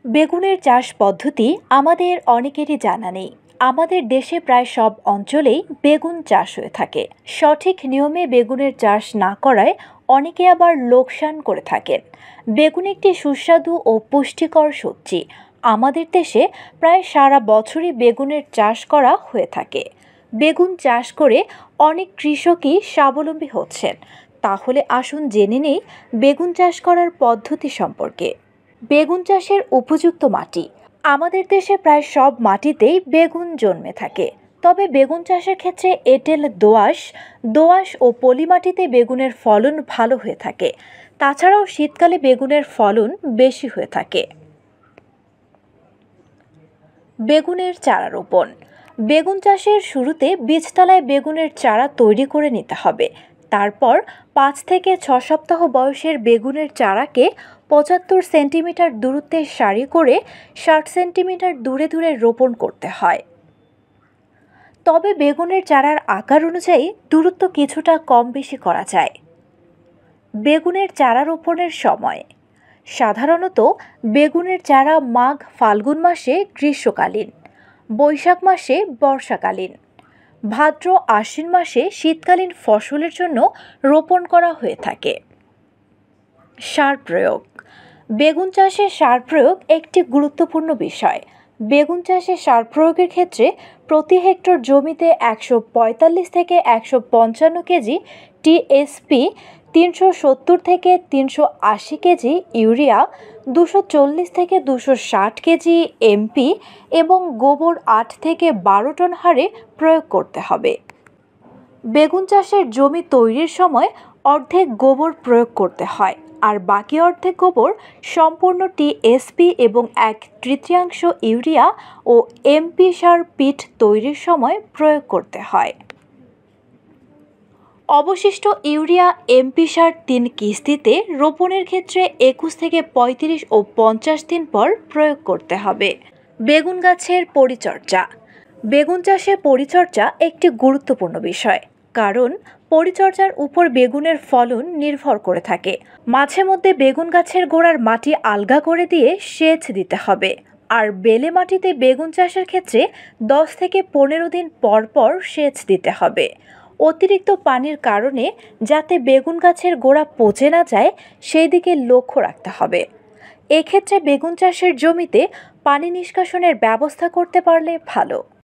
বেগুনের চাষ পদ্ধতি আমাদের অনেকেরই জানা নেই। আমাদের দেশে প্রায় সব অঞ্চলেই বেগুন চাষ হয়ে থাকে। সঠিক নিয়মে বেগুনের চাষ না করায় অনেকে আবার লোকসান করে থাকেন। বেগুন একটি সুস্বাদু ও পুষ্টিকর সবজি। আমাদের দেশে প্রায় সারা বছরই বেগুনের চাষ করা হয়ে থাকে। বেগুন চাষ করে অনেক কৃষকই স্বাবলম্বী হচ্ছেন। তাহলে আসুন জেনে নেই বেগুন চাষ করার পদ্ধতি সম্পর্কে। বেগুন চাষের উপযুক্ত মাটি। আমাদের দেশে প্রায় সব মাটিতেই বেগুন জন্মে থাকে। তবে বেগুন চাষের ক্ষেত্রে এঁটেল দোআঁশ দোআঁশ ও পলি মাটিতে বেগুনের ফলন ভালো হয়ে থাকে। তাছাড়াও শীতকালে বেগুনের ফলন বেশি হয়ে থাকে। বেগুনের চারা রোপণ। বেগুন চাষের শুরুতে বীজতলায় বেগুনের চারা তৈরি করে নিতে হবে। তারপর 5 থেকে 6 সপ্তাহ বয়সের বেগুনের চারাকে 75 সেন্টিমিটার দূরত্বে সারি করে 60 সেন্টিমিটার দূরে দূরে রোপণ করতে হয়। তবে বেগুনের চারার আকার অনুযায়ী দূরত্ব কিছুটা কম বেশি করা যায়। বেগুনের চারা রোপণের সময় সাধারণত বেগুনের চারা মাঘ ফাল্গুন মাসে গ্রীষ্মকালীন, বৈশাখ মাসে বর্ষাকালীন, ভাদ্র আশ্বিন মাসে শীতকালীন ফসলের জন্য রোপণ করা হয়ে থাকে। সার প্রয়োগ। বেগুন চাষে সার প্রয়োগ একটি গুরুত্বপূর্ণ বিষয়। বেগুন চাষে সার প্রয়োগের ক্ষেত্রে প্রতি হেক্টর জমিতে 145 থেকে 155 কেজি টিএসপি, 370 থেকে 380 কেজি ইউরিয়া, 240 থেকে 260 কেজি এমপি এবং গোবর 8 থেকে 12 টন হারে প্রয়োগ করতে হবে। বেগুন চাষের জমি তৈরির সময় অর্ধেক গোবর প্রয়োগ করতে হয়, আর বাকি অর্ধেক গোবর সম্পূর্ণ টিএসপি এবং 1/3 ইউরিয়া ও এমপি সার পিট তৈরির সময় প্রয়োগ করতে হয়। অবশিষ্ট ইউরিয়া এমপি সার 3 কিস্তিতে রোপণের ক্ষেত্রে 21 থেকে 35 ও 50 দিন পর প্রয়োগ করতে হবে। বেগুন গাছের পরিচর্যা। বেগুন চাষে পরিচর্যা একটি গুরুত্বপূর্ণ বিষয়, কারণ পরিচর্যার উপর বেগুনের ফলন নির্ভর করে থাকে। মাঝে মধ্যে বেগুন গাছের গোড়ার মাটি আলগা করে দিয়ে সেচ দিতে হবে। আর বেলে মাটিতে বেগুন চাষের ক্ষেত্রে 10 থেকে 15 দিন পর পর সেচ দিতে হবে। অতিরিক্ত পানির কারণে যাতে বেগুন গাছের গোড়া পচে না যায় সেই দিকে লক্ষ্য রাখতে হবে। এক্ষেত্রে বেগুন চাষের জমিতে পানি নিষ্কাশনের ব্যবস্থা করতে পারলে ভালো।